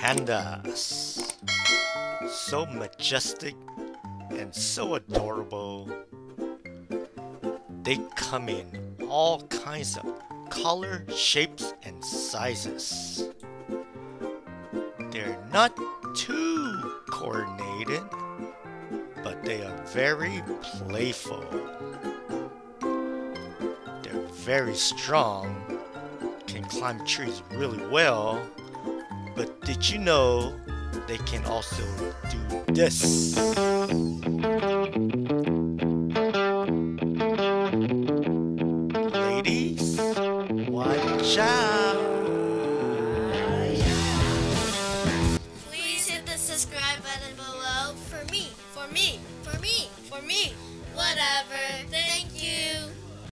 pandas. So majestic and so adorable. They come in all kinds of color, shapes, and sizes. They're not too coordinated, but they are very playful. They're very strong, can climb trees really well, but did you know they can also do this? Ladies, watch out! Please hit the subscribe button below for me. Whatever. Thank